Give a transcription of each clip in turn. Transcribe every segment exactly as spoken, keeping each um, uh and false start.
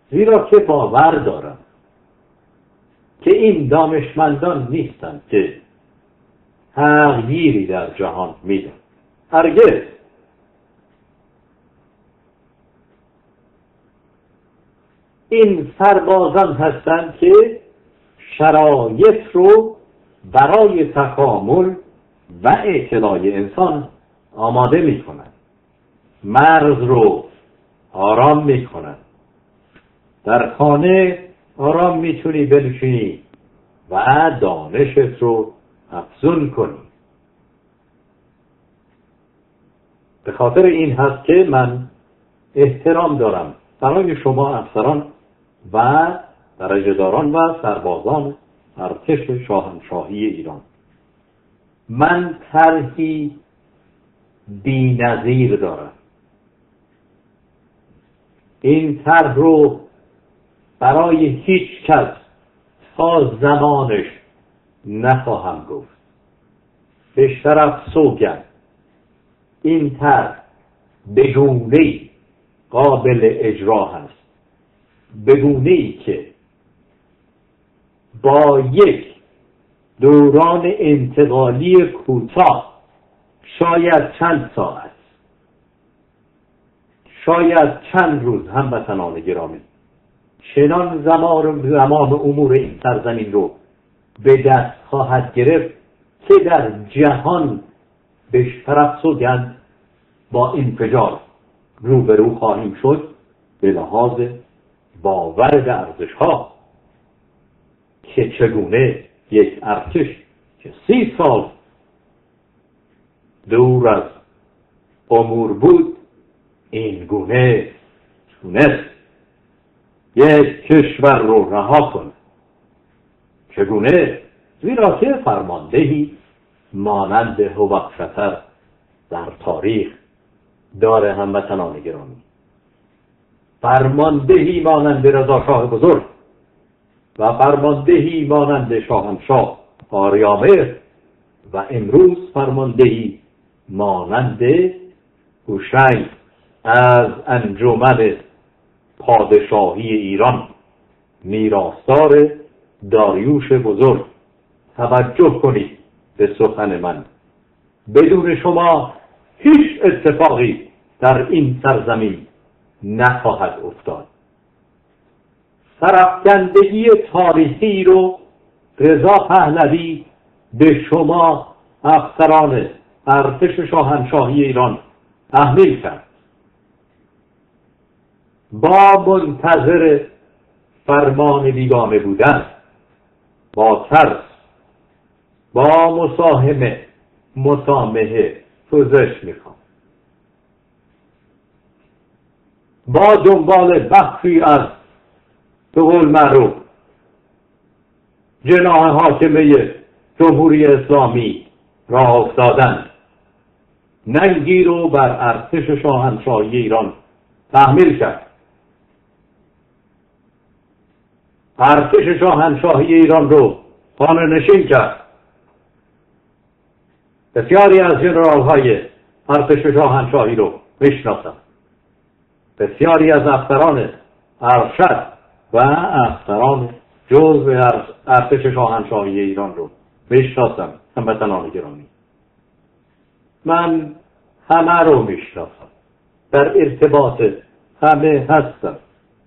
زیرا که باور دارم که این دانشمندان نیستند که تغییری در جهان میدن. هرگز. این سربازان هستند که شرایط رو برای تکامل و اعتدای انسان آماده میکنند. مرز رو آرام میکنند. در خانه آرام میتونی بنشینی و دانشت رو افزون کنی. به خاطر این هست که من احترام دارم برای شما افسران و درجه‌داران و سربازان ارتش شاهنشاهی ایران. من طرحی بی‌نظیر دارم. این طرح رو برای هیچ کس تا زمانش نخواهم گفت. به شرف سوگند این طرح به گونه‌ای قابل اجرا هست، به گونه‌ای که با یک دوران انتقالی کوتاه، شاید چند ساعت، شاید چند روز، هموطنان گرامی، چنان زمان زمان امور این سرزمین رو به دست خواهد گرفت که در جهان به شرف سوگند با انفجار روبرو خواهیم شد به لحاظ باور به ارزش‌ها که چگونه یک ارتش که سی سال دور از امور بود این گونه تونست یک کشور رو رها کنه. چگونه؟ زیرا که فرماندهی مانند هوشتر در تاریخ داره هموطنان گرامی. فرماندهی مانند رضا شاه بزرگ و فرماندهی مانند شاهنشاه آریامهر و امروز فرماندهی مانند هوشنگ از انجمن پادشاهی ایران، میراثدار داریوش بزرگ. توجه کنید به سخن من. بدون شما هیچ اتفاقی در این سرزمین نخواهد افتاد. سرافکندگی تاریخی رو رضا پهلوی به شما افسران ارتش شاهنشاهی ایران تحمیل کرد. با منتظر فرمان بیگانه بودن، با ترس، با مساهمه، مسامحه پوزش میخوام. با دنبال بخشی از به قول معروف جناح حاکمه جمهوری اسلامی راه افتادن، ننگی رو بر ارتش شاهنشاهی ایران تحمیل کرد. ارتش شاهنشاهی ایران رو خانه نشین کرد. بسیاری از جنرال های ارتش شاهنشاهی رو میشناسم. بسیاری از افسران ارشد و افسران جزء ارتش شاهنشاهی ایران رو میشناسم. هموطنان گرامی، من همه رو میشناسم، در ارتباط همه هستم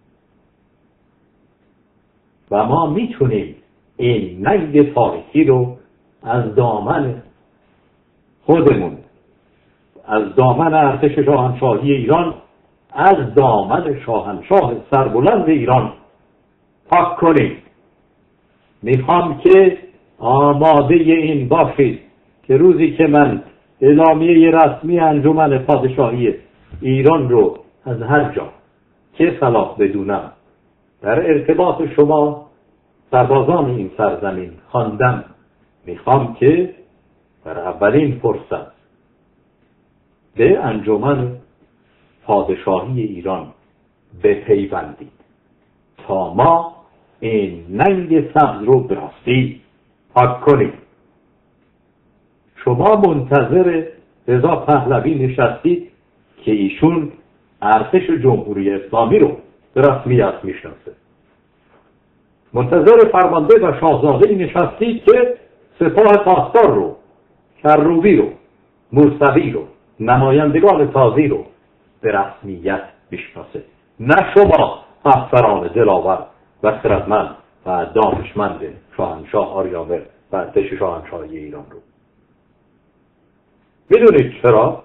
و ما میتونیم این ننگ تاریخی رو از دامن خودمون، از دامن ارتش شاهنشاهی ایران، از دامن شاهنشاه سربلند ایران پاک کنیم. میخوام که آماده این باشید که روزی که من اعلامیه رسمی انجمن پادشاهی ایران رو از هر جا که صلاح بدونم در ارتباط شما سربازان این سرزمین خواندم، میخوام که در اولین فرصت به انجمن پادشاهی ایران بپیوندید تا ما این ننگ سبز رو براستی پاک کنیم. شما منتظر رضا پهلوی نشستید که ایشون ارتش جمهوری اسلامی رو به رسمیت میشناسه. منتظر فرمانده و شاهزاده نشستید که سپاه پاسدار رو، کروبی رو، موسوی رو، نمایندگان تازی رو به رسمیت بشناسه، نه شما افسران دلاور و خردمند و دانشمند شاهنشاه آریامر و ارتش شاهنشاهی ایران رو. میدونید چرا؟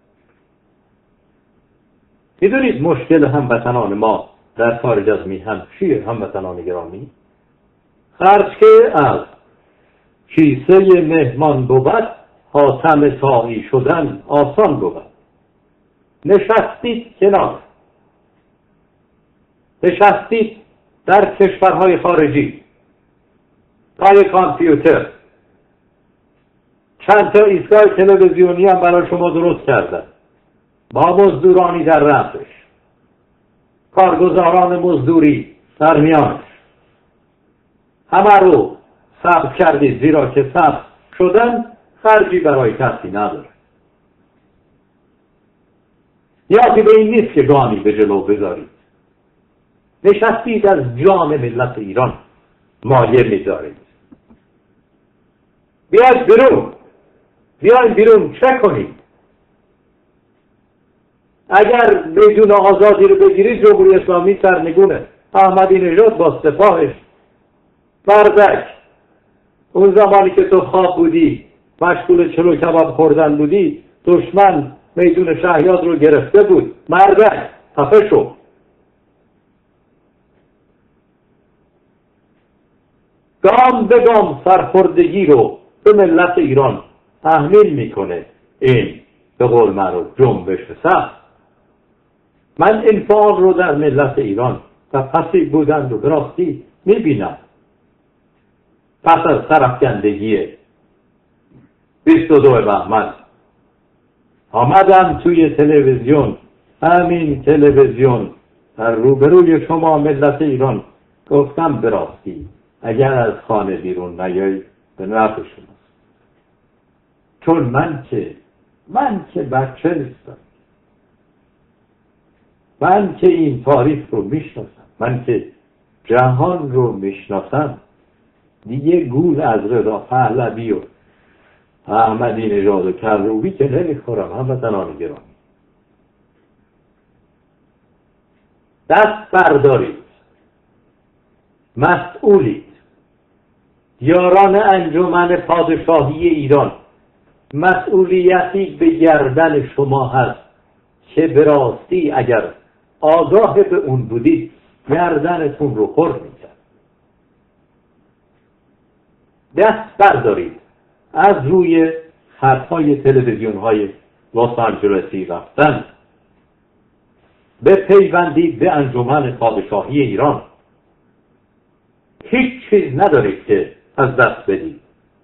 میدونید مشکل هموطنان ما در خارج از میهن چیه؟ هموطنان گرامی، خرج که از کیسه مهمان بود، حاتم طایی شدن آسان بود. نشستید کنار، نشستید در کشورهای خارجی پای کامپیوتر، چند تا ایستگاه تلویزیونی هم برای شما درست کردن با مزدورانی در رأسش، کارگزاران مزدوری در میانش، همه رو ثبت کردید، زیرا که ثبت شدن خرجی برای کسی نداره. نیازی به این نیست که گامی به جلو بذارید. نشستید از جام ملت ایران مایه میذارید. بیاید بیرون، بیاید بیرون چه کنید؟ اگر میدون آزادی رو بگیرید، جمهوری اسلامی سرنگونه. احمدی نژاد با سپاهش، بردک، اون زمانی که تو خواب بودی مشغول چلو کباب خوردن بودی، دشمن میدون شهیاد رو گرفته بود، مردک خفه شو. گام به گام سرخوردگی رو به ملت ایران تحمیل میکنه این به قول معروف جنبش سخت. من انفعال رو در ملت ایران و پسیو بودن رو به راستی میبینم. پس از سرافکندگی بیست و دو بهمن آمدم توی تلویزیون، همین تلویزیون، در روبروی شما ملت ایران گفتم به راستی اگر از خانه بیرون نیایی به نفع شماست. چون من که من که بچه نیستم، من که این تاریخ رو میشناسم، من که جهان رو میشناسم، دیگه گول از رضا پهلوی و احمدی نژاد و کروبی که نمیخورم. هموطنان گرامی، دست بردارید، مسئولید. یاران انجمن پادشاهی ایران، مسئولیتی به گردن شما هست که به راستی اگر آگاه به اون بودید گردنتون رو خرد میکرد. دست بردارید، از روی خطهای تلویزیون های لس آنجلسی رفتن بپیوندید به انجمن پادشاهی ایران. هیچ چیز ندارید که از دست بدید.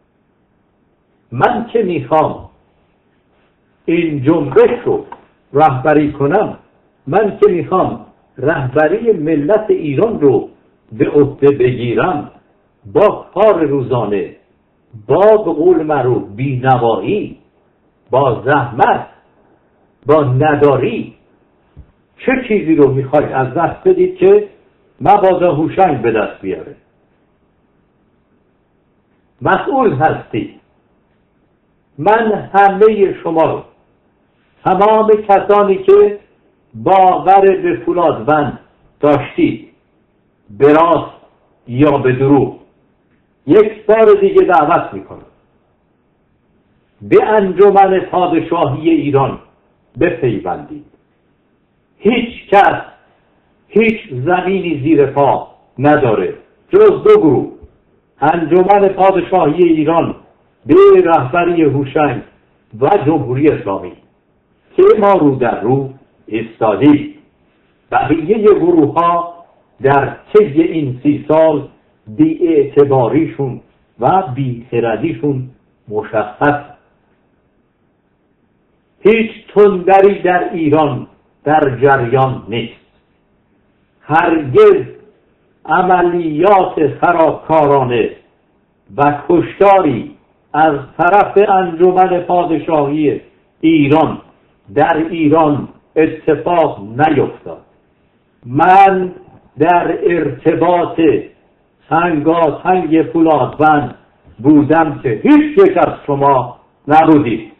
من که میخوام این جنبش رو رهبری کنم، من که میخوام رهبری ملت ایران رو به عهده بگیرم، با کار روزانه، با به قول معروف بی‌نوایی، با زحمت، با نداری، چه چیزی رو میخواید از دست بدید که مبادا هوشنگ به دست بیاره؟ مسئول هستید. من همه شما رو، تمام کسانی که باور به فولادبند داشتید، به راست یا به دروغ، یک بار دیگه دعوت میکنم به انجمن پادشاهی ایران بپیوندید. هیچ کس هیچ زمینی زیر پا نداره جز دو گروه: انجمن پادشاهی ایران به رهبری هوشنگ و جمهوری اسلامی که ما رو در رو ایستادیم. بقیه گروه ها در طی این سی سال بی‌اعتباریشون و بی‌خردیشون مشخص. هیچ تندری در ایران در جریان نیست. هرگز عملیات خرابکارانه و کشتاری از طرف انجمن پادشاهی ایران در ایران اتفاق نیفتاد. من در ارتباط سنگاسنگ فولادبند بودم که هیچ یک از شما نبودید.